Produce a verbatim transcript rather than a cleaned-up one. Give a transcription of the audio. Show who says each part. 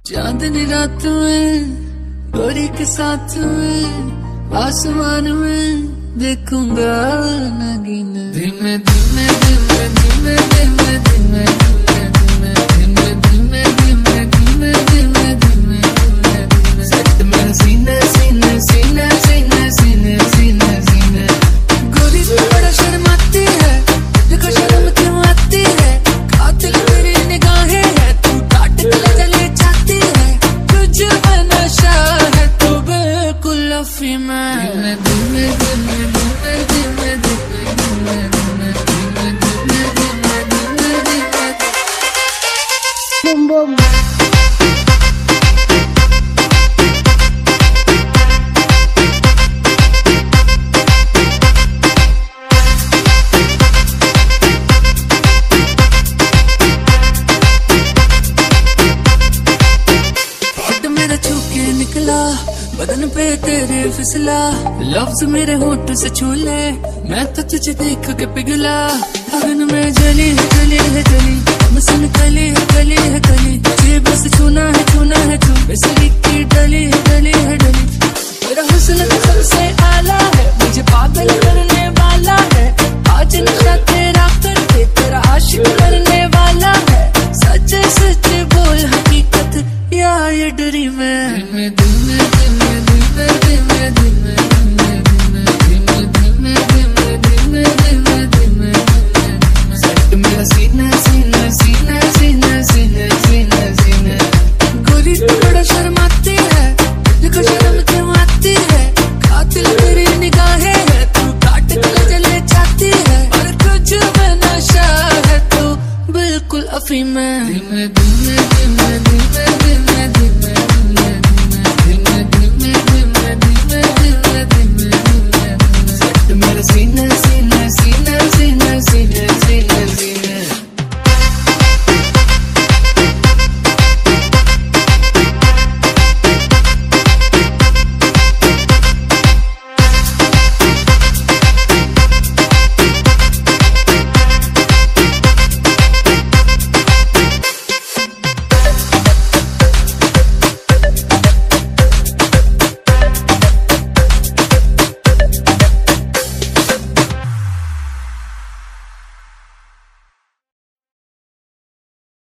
Speaker 1: चांदनी रात में गोरी के साथ में आसमान में देखूंगा नगीना। धीमे धीमे धीमे धीमे धीमे धीमे धीमे धीमे धीमे धीमे धीमे धीमे धीमे धीमे सट में सीने सीने सीने सीने सीने सीने सीने। गोरी तू बड़ा शर्माती है, देखो शर्म क्यों आती है। कातिल तेरी निगाहें है, तू काट के चले जाती है। तुझ में नशा है, तू बिल्कुल अफी में। धीमे धीमे धीमे धीमे धीमे धीमे धीमे धीमे धीमे धीमे धीमे धीमे बम बम। बदन पे तेरे फिसला, लफ्ज मेरे होठ से छूले, मैं तो तुझे देख के पिघला। अगन में जली है जली है जली, मसन कली है कली है कली। तुझे बस छूना है छूना है छू, बिजली की डली है डली है डली। तेरा हुस्न तो सबसे आला है, मुझे पागल करने वाला है। आज नशा तेरा करके तेरा आशिक करने वाला है। सच सच बोल हकीकत या ये डरी में। धीमे धीमे धीमे धीमे धीमे धीमे धीमे धीमे धीमे धीमे धीमे धीमे धीमे धीमे सट मेरा सीना सीना सीना सीना सीना सीना सीना। गोरी तू बड़ा शर्माती है, देखो शर्म क्यों आती है। कातिल तेरी निगाहें है, तू काट के चले जाती है। और तुझ में नशा है, तू बिल्कुल अफी में। धीमे धीमे